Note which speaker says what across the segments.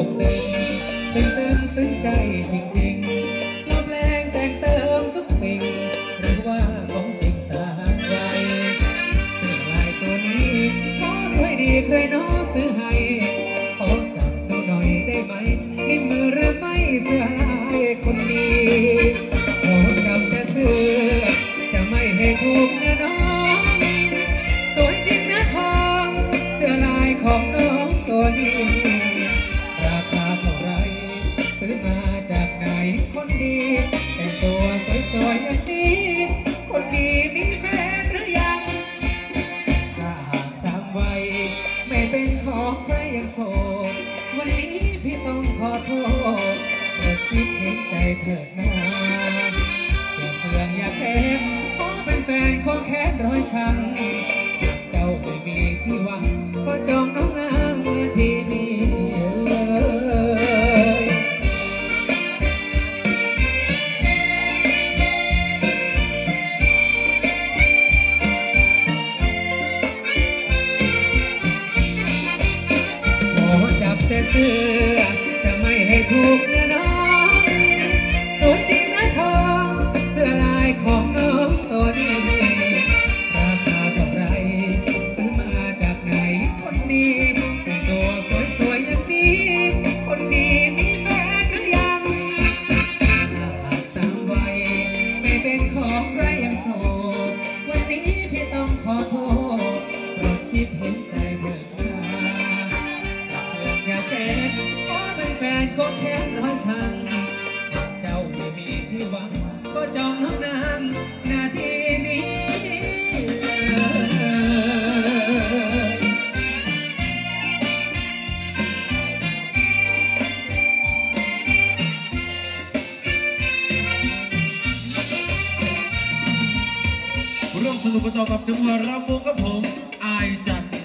Speaker 1: กตึงซึ้งใจจริงๆลบแรงแต่งเติมทุกสิ่งหรือว่าของจริงสร้างไว้เสื้อลายตัวนี้ขอสวยดีใครน้อซื้อให้ขอจับดูหน่อยได้ไหมนิ่มมือหรือไม่เสื้อลายคนดีขอจับแต่เสื้อจะไม่ให้ถูกนะน้องตัวจริงนะทองเสื้อลายของน้องตัวนี้ราคาเท่าไรซื้อมาจากไหนคนดีแต่งตัวสวยๆอย่างนี้คนดีมีแฟนหรือยังถ้าหากสามวัยไม่เป็นของใครยังโสดวันนี้พี่ต้องขอโทษเกิดคิดเห็นใจเถิดนะอย่าเพื่อนอย่าแค้นขอเป็นแฟนขอแค้นร้อยชังเจ้าไม่มีที่หวังก็จองน้องนางนาทีนี้แต่เสื้อจะไม่ให้ถูกนะน้องตัวจริงนะทองเสื้อลายของน้องตัวนี้ราคาเท่าไรซื้อมาจากไหนคนดีแต่งตัวสวยๆอย่างนี้คนดีมีแฟนหรือยังถ้าหากสามวัยไม่เป็นของใครยังโสดวันนี้พี่ต้องขอโทษโปรดคิดเห็นใจเถิดอย่าแค้นขอเป็นแฟนขอแค้นร้อยชังเจ้าไม่มีที่หวังก็จองน้องนางนาทีนี้
Speaker 2: ร่วมสนุกกันต่อกับจังหวะรำวงกับผมอายจัน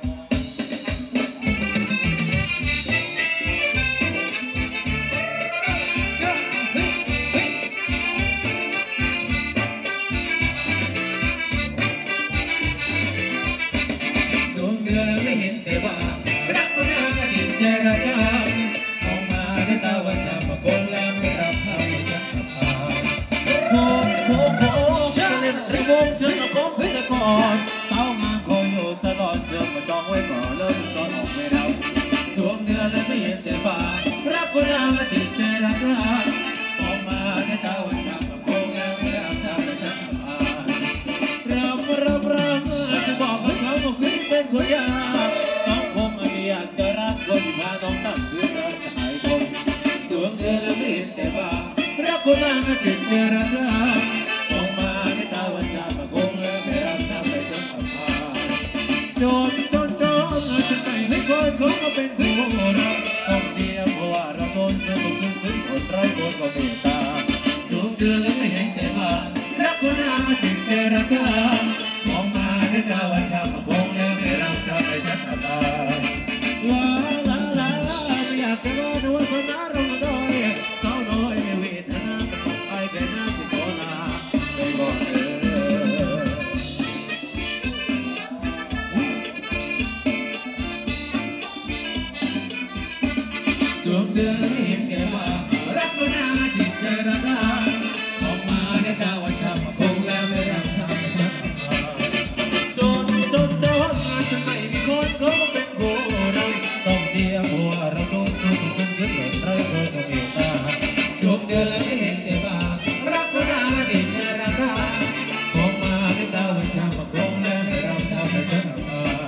Speaker 2: สาวงามคอยอยู่สลอนเดิมมาจองไว้ก่อนเริ่มจอนออกไม่รับดวงเดือนเลยไม่เห็นใจฟ้ารักคนงามจิตใจรักรักออกมาในตาวันช้ำกับโกงแล้วไม่รับทำให้ฉันอับอายรับจะบอกกับเขาว่าคุณเป็นคนยากต้องคงไม่อยากจะรักคนพาต้องตั้งคืนรักหายคงดวงเดือนเลยไม่เห็นใจฟ้ารักคนงามจิตใจรักรักออกมาในตาวันช้ำกับโกงแล้วไม่รับทำให้ฉันอับอายจนฉันไม่คนเขาก็เป็นผู้รักต้องเดียวเพราะว่าเราโดนเธอต้องถึงคนไร้คนก็เมตตาดวงเดือนเลยไม่เห็นใจบ้างรักคนงามจิตใจรักกันมองมาในตาวันช้ำมาคงแล้วไม่รักทำให้ฉันอับอายไม่อยากจะรอในวันคนนั้นเรามาด้วยสาวน้อยในเวทนาแต่ต้องไปแค่หน้าที่ขอลาไปก่อนเธอดวงเดือนไม่เห็นแก่ว่ารักคนหน้าจิตใจรักกันออกมาในตาวันช้ำมาคงแล้วไม่รักทำให้ฉันอับอายจนฉันไม่มีคนเขาก็เป็นคู่รักต้องเดียวเพราะว่าเราโดนสู้ทุกคนขึ้นหล่นไร้คนก็เมตตาดวงเดือนไม่เห็นแก่ว่ารักคนหน้าจิตใจรักกันออกมาในตาวันช้ำมาคงแล้วไม่รักทำให้ฉันอับอาย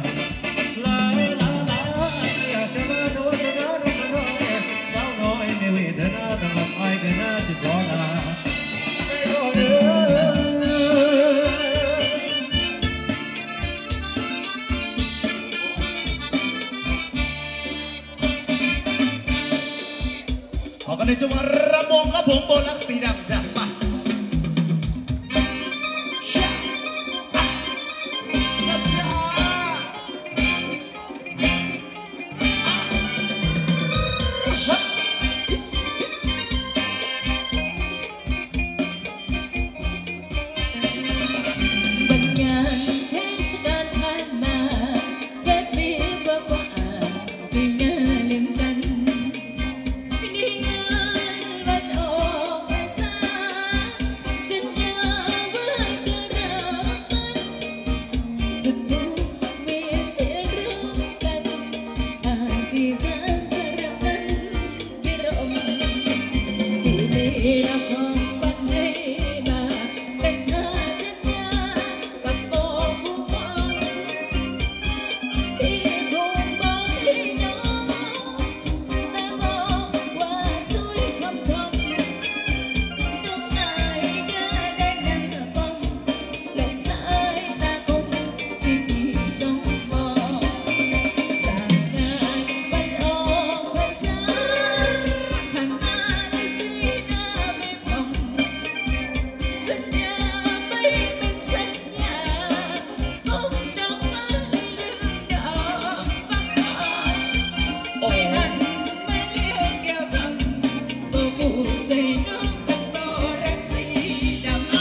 Speaker 2: อยากจะมาดูสนารมร้อยเจ้าน้อยในเวทนาทำกับไอ้กันน่าจะขอลาไปก่อนเด้อขอกันในจังหวะระมงครับผมโบนัสสีดำจากบ้าน
Speaker 3: เราคงวันให้มาแต่งหน้าสัญญากับโบผู้คนที่คงบอกให้น้องแต่บอกว่าสวยคำชมน้องนายก็ได้นั่งก้มหลบสายตาคมที่พี่ทรงมองสั่งงานวันออกพรรษาผ่านมาและสีหน้าไม่พองสัญญาไม่เป็นสัญญาคงดอกไม้ลืมดอกฟักทองไม่หันไม่เลี้ยวแก้วคำบ่พูดใส่น้องเป็นบ่รักสีดำ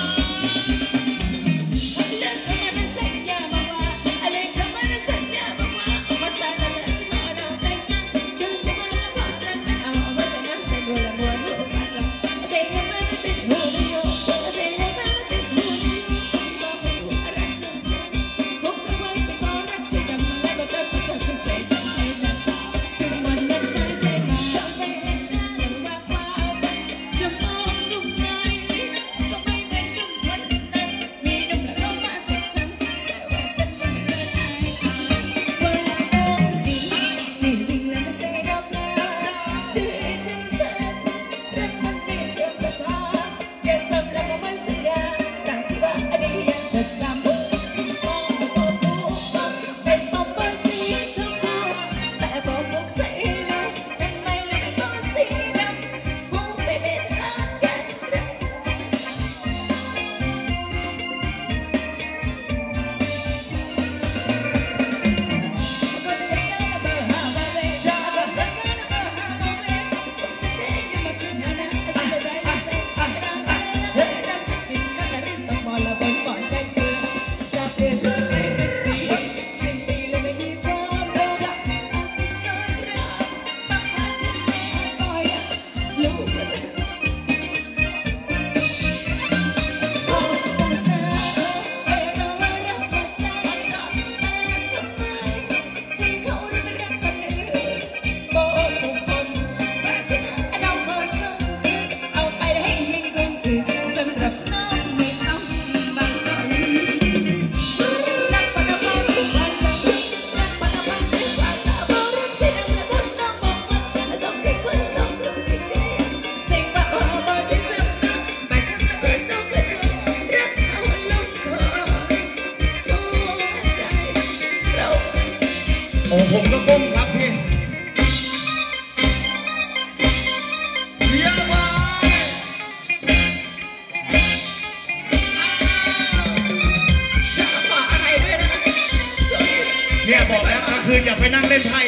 Speaker 3: เลิกทำมันสัญญาบอกว่าอะไรทำมันสัญญาบอกว่าว่าสายละละสิมาเราแต่งงานคือสิมาละพอรักกันเอาว่าสัญญาใส่บัวละบัวลูกมาลงเสียงมันติดหูดิโยเสียงมันติดหูดิโยบอกไม่รู้อะไรจะเสียพวกเราไว้เป็นบ่รักสีดำมาแล้วก็จะเป็นเสียใจนั้นถึงวันนั้นไม่เสียชอบไม่เห็นหน้าหรือว่าความจะมองนุ่มไหนก็ไม่เป็นนุ่มคนนั้นมีนุ่มแล้วมาติดกันแต่ว่าฉันยังไม่ใช่ว่าน้องดีนี่สิ่งแล้วไม่ใช่ดอกแล้วด้วยฉันสัญรักมันไม่เสื่อมศรัทธาอย่าทำแล้วก็ไม่สัญญาต่างที่ว่าอดีตยังจะจำมองมาตัวผู้เป็นปอมเบอร์สีชมพูแต่บอกพวกใจเราเป็นไม่แล้วไม่ต้องสีดำคงไม่เป็นทางกันรัก คนเดียวนะเบอร์ห้าบาเล่ชาบันกันนะเบอร์ห้าบาเล่ผมจะเด้งยังมากินหานะไอ้สิ่งใดๆเซ่รำเฮ้ยรำกินนักริมต้องมอละบนบ่อนใจเกินจะเปลี่ยนเลยไม่เป็นไรสิ้นปีเลยไม่มีความรักอักษรรักปักผ้าสิ้นปีต่อยลูกก็จะ โอ้จะตาสาวเอ้ยเราว่ารักหมดใจแต่ทำไมที่เขาได้ไม่รักกันเลยบอกผมว่าฉันเอาขอส่งคืนเอาไปให้ยิ่งคนอื่นสำหรับน้องไม่ต้องมาสนนักปนภาที่ว่าสาวนักปนภาที่ว่าสาวบอกรักที่ดำและคนน้องบอกว่าส่งให้คนลงทุกทีเดียวเสียงว่าโอ้โอ้ที่จำได้ไม่จำและคนต้องกระจายรักเอาลงคอหัวใจเรา
Speaker 4: โอ้ผมก็ก้มครับพี่เรียกว่า
Speaker 3: จะขออะไรด้วยนะช่วย
Speaker 4: เนี่ยบอกแล้วกลางคืนอย่าไปนั่งเล่นไพ่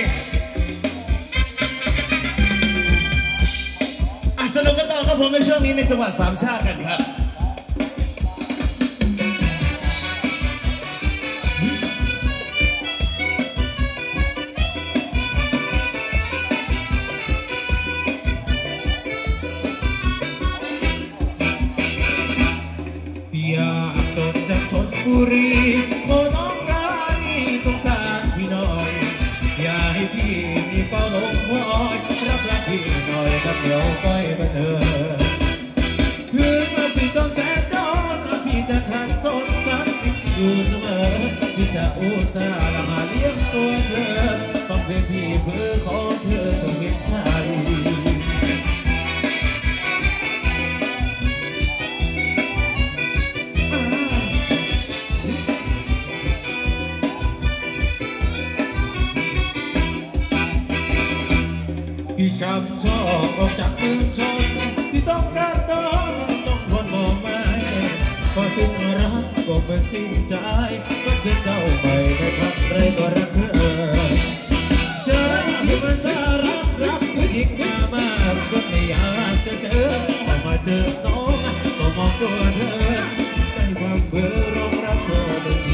Speaker 4: สนุกกันต่อครับผมในช่วงนี้ในจังหวัดสามชาติกันครับ
Speaker 2: อยากจบจากชลบุรีขอน้องรานีสงสารพี่หน่อย อย่าให้พี่มีเป้าลงคอยรับรักพี่หน่อยกับเดี๋ยวก้อยกันเถอะถึงเมื่อพี่ต้องแสนจนพี่จะขัดสนสักทีอยู่เสมอพี่จะอุตส่าห์ละหาเลี้ยงตัวเธอฟังเพลงพี่เพื่อขอเธอจงเห็นใจ พี่ช้ำชอบออกจากเมืองชนพี่ต้องการต้องทนมองไม่พอสิ้นรักก็ไม่สิ้นใจก็คือเจ้าไม่ได้ทำไรก็รักเธอใจที่มันน่ารักผู้หญิงมามากก็ไม่อยากจะเจอพอมาเจอน้องก็มองตัวเธอได้ความเบื่อร้องรักเธอทันที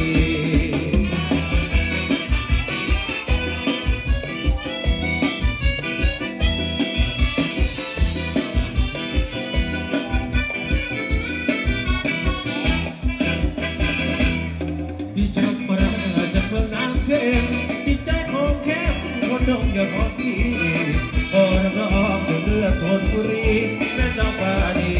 Speaker 2: พี่ชักมาจากเมืองน้ำเค็มจิตใจของเข้มคนจงอย่าขอพี่พอรับรองเลือดทนบุรีแม่เจ้าป่าดี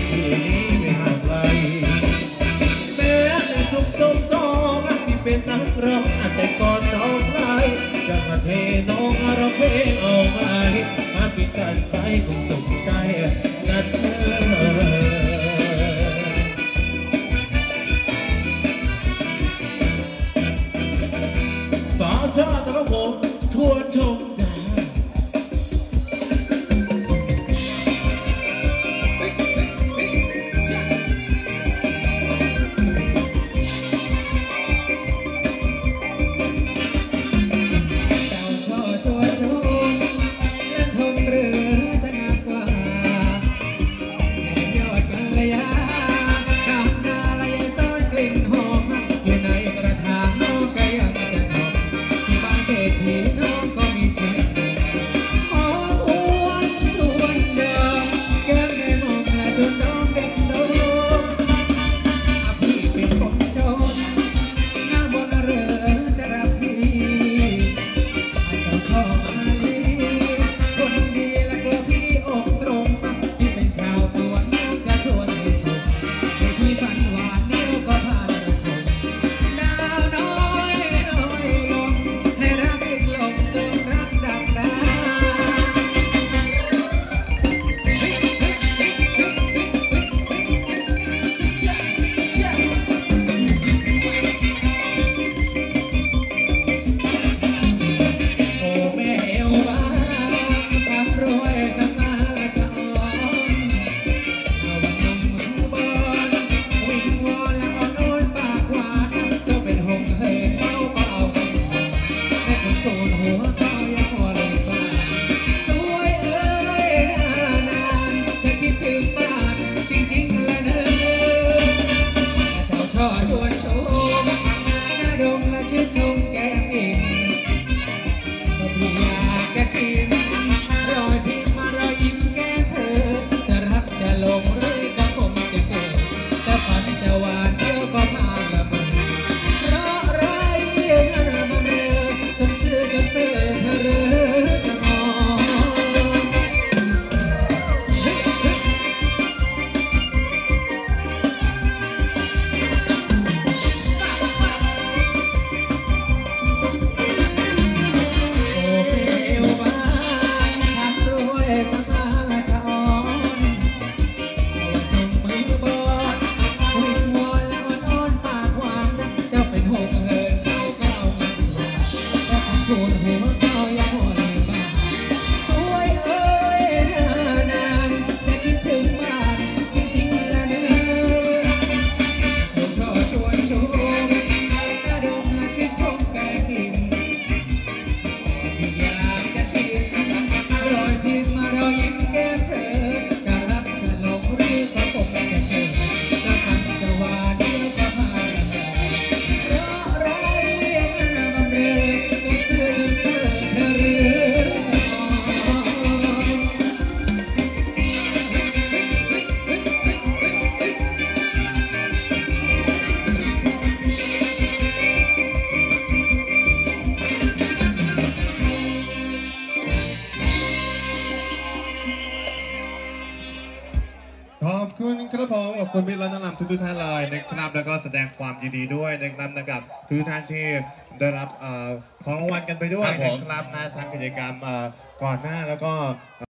Speaker 5: ขอบคุณครับผมขอบคุณพี่รัตนำทุกท่านเลยนะครับแล้วก็แสดงความยินดีด้วยนะครับทุกท่านที่ได้รับของรางวัลกันไปด้วยนะครับทางกิจกรรมก่อนหน้าแล้วก็